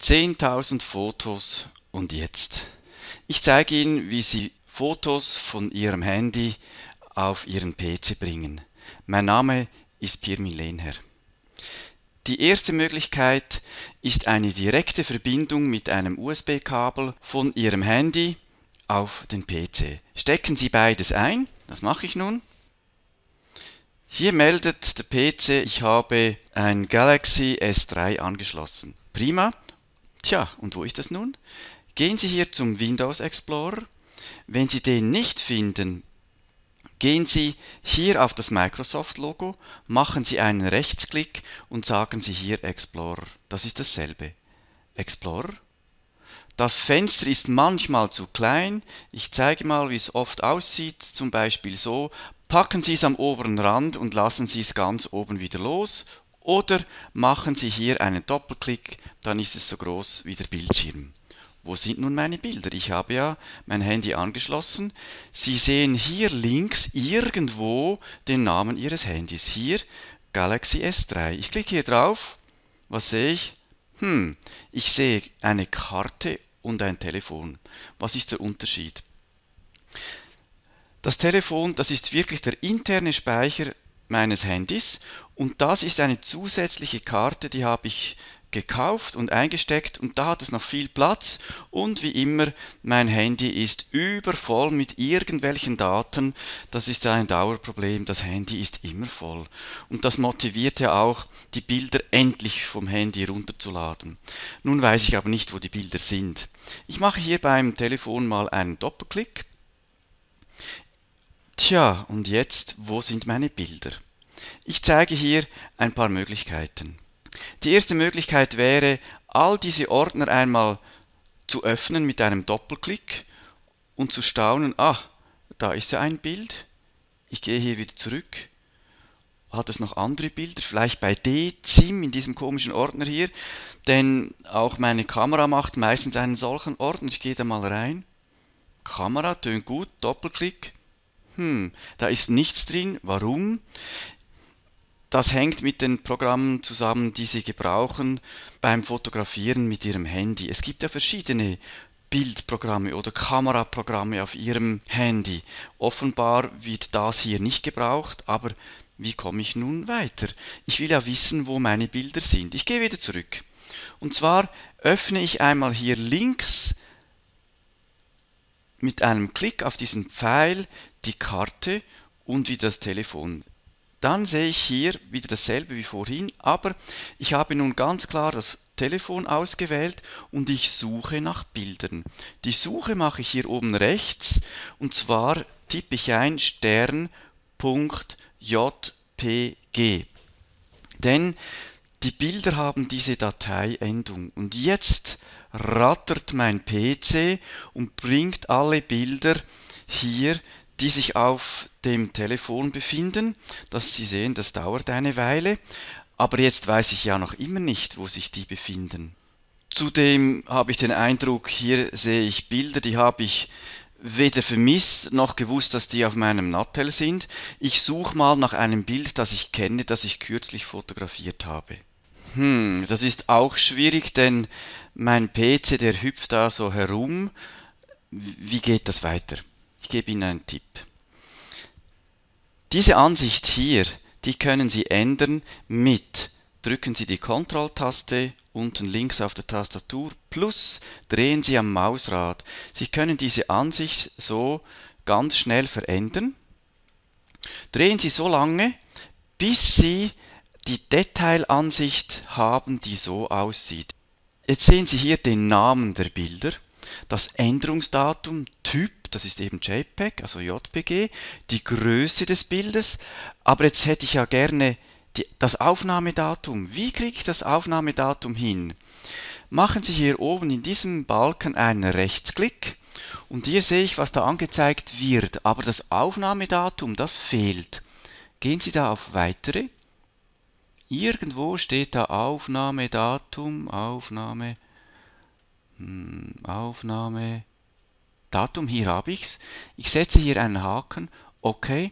10.000 Fotos und jetzt. Ich zeige Ihnen, wie Sie Fotos von Ihrem Handy auf Ihren PC bringen. Mein Name ist Pirmin Lehnherr. Die erste Möglichkeit ist eine direkte Verbindung mit einem USB-Kabel von Ihrem Handy auf den PC. Stecken Sie beides ein, das mache ich nun. Hier meldet der PC, ich habe ein Galaxy S3 angeschlossen. Prima. Tja, und wo ist das nun? Gehen Sie hier zum Windows Explorer. Wenn Sie den nicht finden, gehen Sie hier auf das Microsoft-Logo, machen Sie einen Rechtsklick und sagen Sie hier Explorer. Das ist dasselbe. Explorer. Das Fenster ist manchmal zu klein. Ich zeige mal, wie es oft aussieht. Zum Beispiel so. Packen Sie es am oberen Rand und lassen Sie es ganz oben wieder los. Oder machen Sie hier einen Doppelklick, dann ist es so groß wie der Bildschirm. Wo sind nun meine Bilder? Ich habe ja mein Handy angeschlossen. Sie sehen hier links irgendwo den Namen Ihres Handys. Hier Galaxy S3. Ich klicke hier drauf. Was sehe ich? Ich sehe eine Karte und ein Telefon. Was ist der Unterschied? Das Telefon, das ist wirklich der interne Speicher meines Handys und das ist eine zusätzliche Karte, die habe ich gekauft und eingesteckt und da hat es noch viel Platz und wie immer, mein Handy ist übervoll mit irgendwelchen Daten. Das ist ein Dauerproblem, das Handy ist immer voll und das motiviert ja auch, die Bilder endlich vom Handy runterzuladen. Nun weiß ich aber nicht, wo die Bilder sind. Ich mache hier beim Telefon mal einen Doppelklick. Tja, und jetzt, wo sind meine Bilder? Ich zeige hier ein paar Möglichkeiten. Die erste Möglichkeit wäre, all diese Ordner einmal zu öffnen mit einem Doppelklick und zu staunen, da ist ja ein Bild. Ich gehe hier wieder zurück. Hat es noch andere Bilder? Vielleicht bei DZIM in diesem komischen Ordner hier. Denn auch meine Kamera macht meistens einen solchen Ordner. Ich gehe da mal rein. Kamera, tönt gut, Doppelklick. Da ist nichts drin. Warum? Das hängt mit den Programmen zusammen, die Sie gebrauchen beim Fotografieren mit Ihrem Handy. Es gibt ja verschiedene Bildprogramme oder Kameraprogramme auf Ihrem Handy. Offenbar wird das hier nicht gebraucht, aber wie komme ich nun weiter? Ich will ja wissen, wo meine Bilder sind. Ich gehe wieder zurück. Und zwar öffne ich einmal hier links mit einem Klick auf diesen Pfeil die Karte und wieder das Telefon. Dann sehe ich hier wieder dasselbe wie vorhin, aber ich habe nun ganz klar das Telefon ausgewählt und ich suche nach Bildern. Die Suche mache ich hier oben rechts und zwar tippe ich ein stern.jpg. Denn die Bilder haben diese Dateiendung und jetzt rattert mein PC und bringt alle Bilder hier, die sich auf dem Telefon befinden. Sie sehen, das dauert eine Weile, aber jetzt weiß ich ja noch immer nicht, wo sich die befinden. Zudem habe ich den Eindruck, hier sehe ich Bilder, die habe ich weder vermisst noch gewusst, dass die auf meinem Nattel sind. Ich suche mal nach einem Bild, das ich kenne, das ich kürzlich fotografiert habe. Das ist auch schwierig, denn mein PC, der hüpft da so herum. Wie geht das weiter? Ich gebe Ihnen einen Tipp. Diese Ansicht hier, die können Sie ändern drücken Sie die Ctrl-Taste unten links auf der Tastatur plus drehen Sie am Mausrad. Sie können diese Ansicht so ganz schnell verändern. Drehen Sie so lange, bis Sie die Detailansicht haben, die so aussieht. Jetzt sehen Sie hier den Namen der Bilder, das Änderungsdatum, Typ, das ist eben JPEG, also JPG, die Größe des Bildes, aber jetzt hätte ich ja gerne das Aufnahmedatum. Wie kriege ich das Aufnahmedatum hin? Machen Sie hier oben in diesem Balken einen Rechtsklick und hier sehe ich, was da angezeigt wird, aber das Aufnahmedatum, das fehlt. Gehen Sie da auf Weitere. Irgendwo steht da Aufnahmedatum, Datum, hier habe ich es. Ich setze hier einen Haken, okay.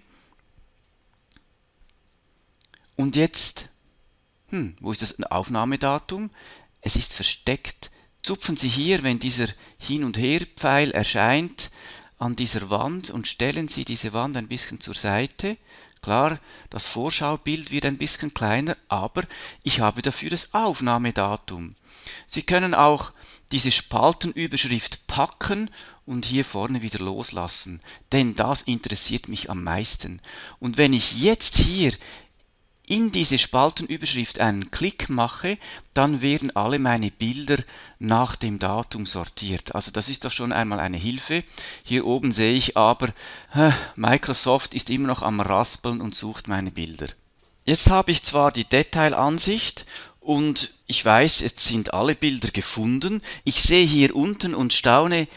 Und jetzt, wo ist das Aufnahmedatum? Es ist versteckt zupfen Sie hier, wenn dieser Hin- und Her-Pfeil erscheint, an dieser Wand und stellen Sie diese Wand ein bisschen zur Seite. Klar, das Vorschaubild wird ein bisschen kleiner, aber ich habe dafür das Aufnahmedatum. Sie können auch diese Spaltenüberschrift packen und hier vorne wieder loslassen, denn das interessiert mich am meisten. Und wenn ich jetzt hier in diese Spaltenüberschrift einen Klick mache, dann werden alle meine Bilder nach dem Datum sortiert. Also das ist doch schon einmal eine Hilfe. Hier oben sehe ich aber, Microsoft ist immer noch am Raspeln und sucht meine Bilder. Jetzt habe ich zwar die Detailansicht und ich weiß, jetzt sind alle Bilder gefunden. Ich sehe hier unten und staune,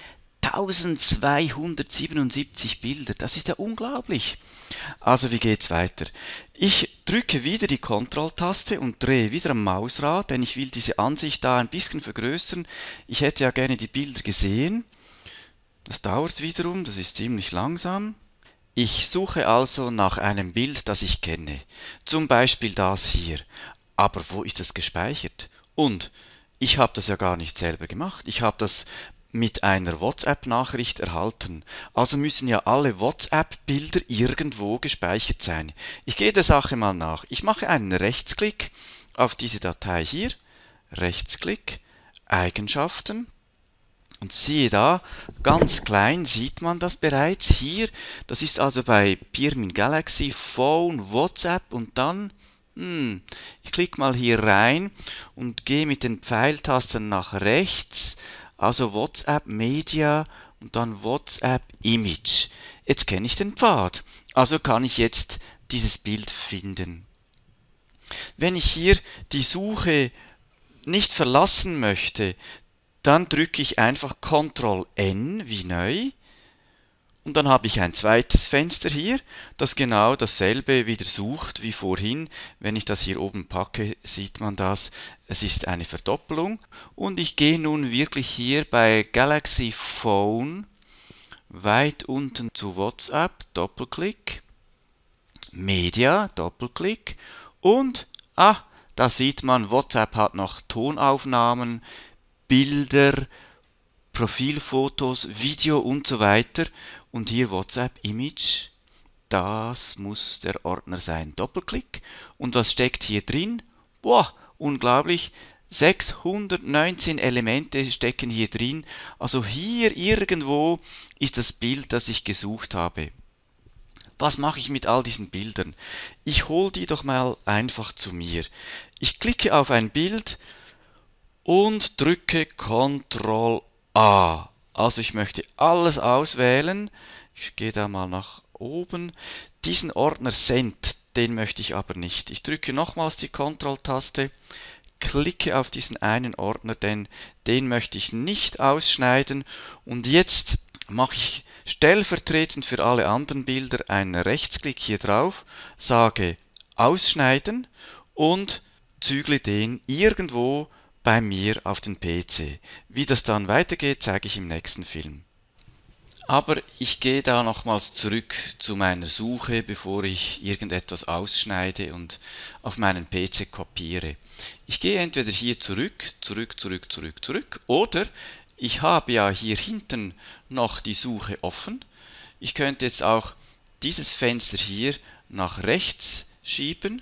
1277 Bilder, das ist ja unglaublich. Also wie geht's weiter? Ich drücke wieder die Ctrl-Taste und drehe wieder am Mausrad, denn ich will diese Ansicht da ein bisschen vergrößern. Ich hätte ja gerne die Bilder gesehen. Das dauert wiederum, das ist ziemlich langsam. Ich suche also nach einem Bild, das ich kenne. Zum Beispiel das hier. Aber wo ist es gespeichert? Und ich habe das ja gar nicht selber gemacht. Ich habe das mit einer WhatsApp-Nachricht erhalten. Also müssen ja alle WhatsApp-Bilder irgendwo gespeichert sein. Ich gehe der Sache mal nach. Ich mache einen Rechtsklick auf diese Datei hier. Rechtsklick, Eigenschaften. Und siehe da, ganz klein sieht man das bereits hier. Das ist also bei Pirmin Galaxy Phone, WhatsApp und dann, ich klicke mal hier rein und gehe mit den Pfeiltasten nach rechts. Also WhatsApp Media und dann WhatsApp Image. Jetzt kenne ich den Pfad. Also kann ich jetzt dieses Bild finden. Wenn ich hier die Suche nicht verlassen möchte, dann drücke ich einfach Ctrl N wie neu. Und dann habe ich ein zweites Fenster hier, das genau dasselbe wieder sucht wie vorhin. Wenn ich das hier oben packe, sieht man das. Es ist eine Verdoppelung. Und ich gehe nun wirklich hier bei Galaxy Phone weit unten zu WhatsApp, Doppelklick, Media, Doppelklick und, da sieht man, WhatsApp hat noch Tonaufnahmen, Bilder, Profilfotos, Video und so weiter. Und hier WhatsApp Image, das muss der Ordner sein. Doppelklick. Und was steckt hier drin? Boah, unglaublich. 619 Elemente stecken hier drin. Also hier irgendwo ist das Bild, das ich gesucht habe. Was mache ich mit all diesen Bildern? Ich hole die doch mal einfach zu mir. Ich klicke auf ein Bild und drücke Ctrl A. Also ich möchte alles auswählen. Ich gehe da mal nach oben. Diesen Ordner Send, den möchte ich aber nicht. Ich drücke nochmals die Ctrl-Taste, klicke auf diesen einen Ordner, denn den möchte ich nicht ausschneiden. Und jetzt mache ich stellvertretend für alle anderen Bilder einen Rechtsklick hier drauf, sage Ausschneiden und zügle den irgendwo bei mir auf den PC. Wie das dann weitergeht, zeige ich im nächsten Film. Aber ich gehe da nochmals zurück zu meiner Suche, bevor ich irgendetwas ausschneide und auf meinen PC kopiere. Ich gehe entweder hier zurück, oder ich habe ja hier hinten noch die Suche offen. Ich könnte jetzt auch dieses Fenster hier nach rechts schieben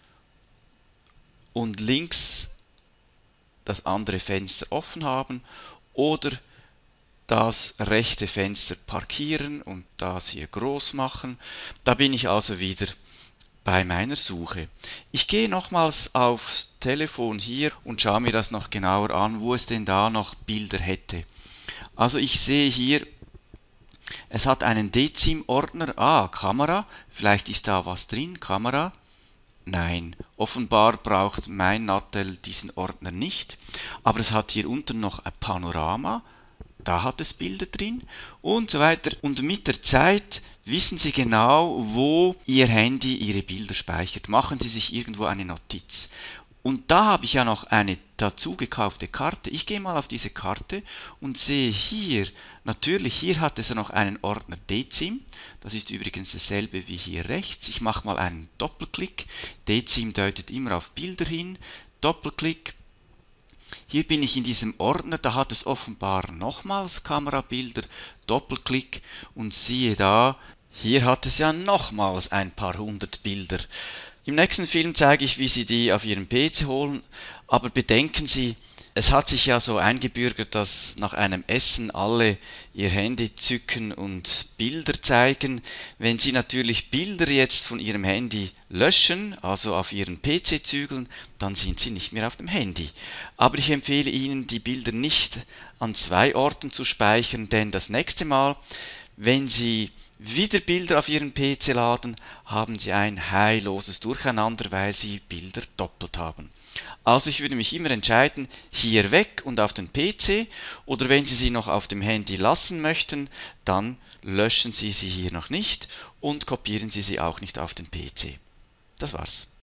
und links das andere Fenster offen haben oder das rechte Fenster parkieren und das hier groß machen. Da bin ich also wieder bei meiner Suche. Ich gehe nochmals aufs Telefon hier und schaue mir das noch genauer an, wo es denn da noch Bilder hätte. Also ich sehe hier, es hat einen Dezim-Ordner, Kamera, vielleicht ist da was drin, Kamera. Nein, offenbar braucht mein Nattel diesen Ordner nicht, aber es hat hier unten noch ein Panorama, da hat es Bilder drin und so weiter. Und mit der Zeit wissen Sie genau, wo Ihr Handy Ihre Bilder speichert. Machen Sie sich irgendwo eine Notiz. Und da habe ich ja noch eine dazu gekaufte Karte. Ich gehe mal auf diese Karte und sehe hier, natürlich hier hat es ja noch einen Ordner Dezim. Das ist übrigens dasselbe wie hier rechts. Ich mache mal einen Doppelklick. Dezim deutet immer auf Bilder hin. Doppelklick. Hier bin ich in diesem Ordner, da hat es offenbar nochmals Kamerabilder, Doppelklick und siehe da, hier hat es ja nochmals ein paar hundert Bilder. Im nächsten Film zeige ich, wie Sie die auf Ihren PC holen, aber bedenken Sie, es hat sich ja so eingebürgert, dass nach einem Essen alle ihr Handy zücken und Bilder zeigen. Wenn Sie natürlich Bilder jetzt von Ihrem Handy löschen, also auf Ihren PC zügeln, dann sind Sie nicht mehr auf dem Handy. Aber ich empfehle Ihnen, die Bilder nicht an zwei Orten zu speichern, denn das nächste Mal, wenn Sie wieder Bilder auf Ihren PC laden, haben Sie ein heilloses Durcheinander, weil Sie Bilder doppelt haben. Also ich würde mich immer entscheiden, hier weg und auf den PC, oder wenn Sie sie noch auf dem Handy lassen möchten, dann löschen Sie sie hier noch nicht und kopieren Sie sie auch nicht auf den PC. Das war's.